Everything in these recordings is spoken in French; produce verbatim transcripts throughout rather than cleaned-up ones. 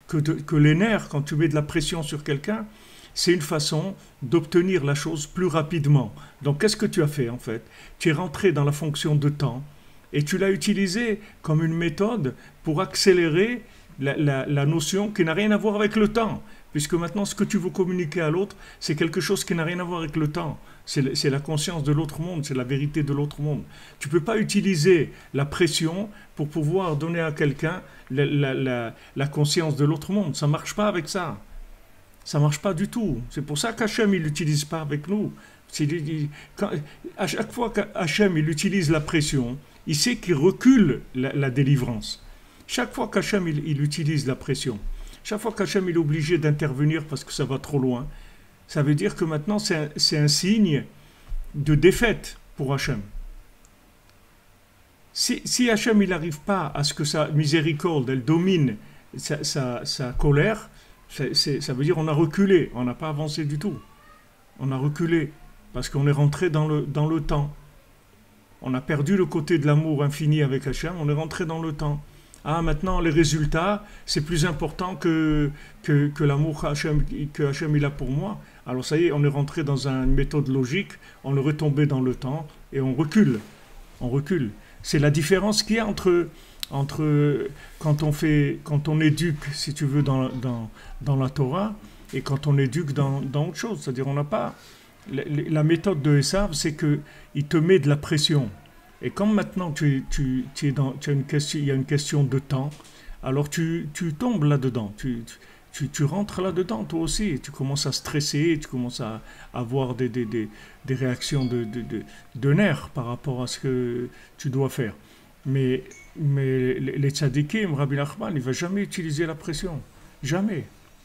que, de- que les nerfs, quand tu mets de la pression sur quelqu'un, c'est une façon d'obtenir la chose plus rapidement. Donc qu'est-ce que tu as fait en fait? Tu es rentré dans la fonction de temps et tu l'as utilisé comme une méthode pour accélérer la, la- la notion qui n'a rien à voir avec le temps. Puisque maintenant, ce que tu veux communiquer à l'autre, c'est quelque chose qui n'a rien à voir avec le temps. C'est le- c'est la conscience de l'autre monde, c'est la vérité de l'autre monde. Tu ne peux pas utiliser la pression pour pouvoir donner à quelqu'un la, la- la- la conscience de l'autre monde. Ça ne marche pas avec ça. Ça marche pas du tout. C'est pour ça qu'Hachem, il l'utilise pas avec nous. C'est- il- quand- à chaque fois qu'Hachem, il utilise la pression, il sait qu'il recule la, la délivrance. Chaque fois qu'Hachem, il, il utilise la pression, chaque fois qu'Hachem, il est obligé d'intervenir parce que ça va trop loin, ça veut dire que maintenant, c'est un, c'est un signe de défaite pour Hachem. Si, si Hachem, il n'arrive pas à ce que sa miséricorde, elle domine sa, sa- sa colère, c'est- c'est- ça veut dire qu'on a reculé, on n'a pas avancé du tout. On a reculé parce qu'on est rentré dans le, dans le temps. On a perdu le côté de l'amour infini avec Hachem, on est rentré dans le temps. Ah, maintenant, les résultats, c'est plus important que, que, que l'amour Hachem, que Hachem il a pour moi. Alors ça y est, on est rentré dans une méthode logique, on est retombé dans le temps et on recule. On recule. C'est la différence qu'il y a entre, entre quand on fait, quand on éduque, si tu veux, dans, dans, dans la Torah et quand on éduque dans, dans autre chose. C'est-à-dire, on n'a pas. La, la méthode de Esav, c'est qu'il te met de la pression. Et comme maintenant tu, tu, tu es dans, tu as une question, il y a une question de temps, alors tu, tu tombes là-dedans. Tu, tu, tu rentres là-dedans toi aussi. Et tu commences à stresser, tu commences à avoir des, des, des, des réactions de, de, de, de nerfs par rapport à ce que tu dois faire. Mais, mais les les tzadikim, Rabbi Nachman, il ne va jamais utiliser la pression. Jamais.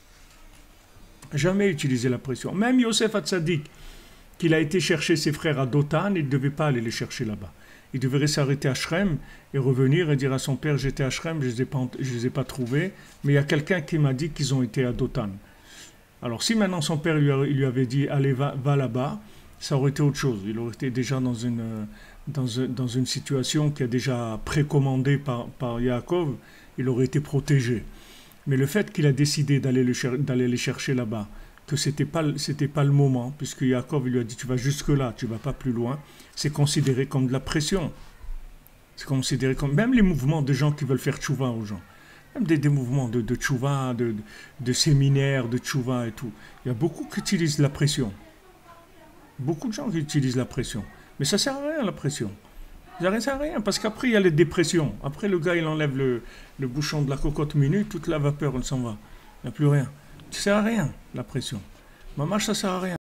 Jamais utiliser la pression. Même Yosef Hatzadik, qu'il a été chercher ses frères à Dothan, il ne devait pas aller les chercher là-bas. Il devrait s'arrêter à Shrem et revenir et dire à son père, j'étais à Shrem, je ne les, ai pas- je les ai pas trouvés, mais il y a quelqu'un qui m'a dit qu'ils ont été à Dothan. Alors si maintenant son père lui, a- il lui avait dit, allez, va, va là-bas, ça aurait été autre chose. Il aurait été déjà dans une, euh, dans, un- dans une situation qui a déjà précommandée par, par Yaakov, il aurait été protégé. Mais le fait qu'il a décidé d'aller le cher- d'aller les chercher là-bas, que c'était pas le- c'était pas le moment, puisque Yaakov il lui a dit tu vas jusque là, tu vas pas plus loin, c'est considéré comme de la pression. C'est considéré comme même les mouvements de gens qui veulent faire tchouva aux gens, même des, des mouvements de, de tchouva, de, de, de séminaires, de tchouva et tout. Il y a beaucoup qui utilisent la pression. Beaucoup de gens qui utilisent la pression. Mais ça sert à rien la pression. Ça ne sert à rien parce qu'après il y a les dépressions. Après le gars il enlève le, le bouchon de la cocotte minute, toute la vapeur elle s'en va. Il n'y a plus rien. Ça sert à rien la pression. Maman, ça sert à rien.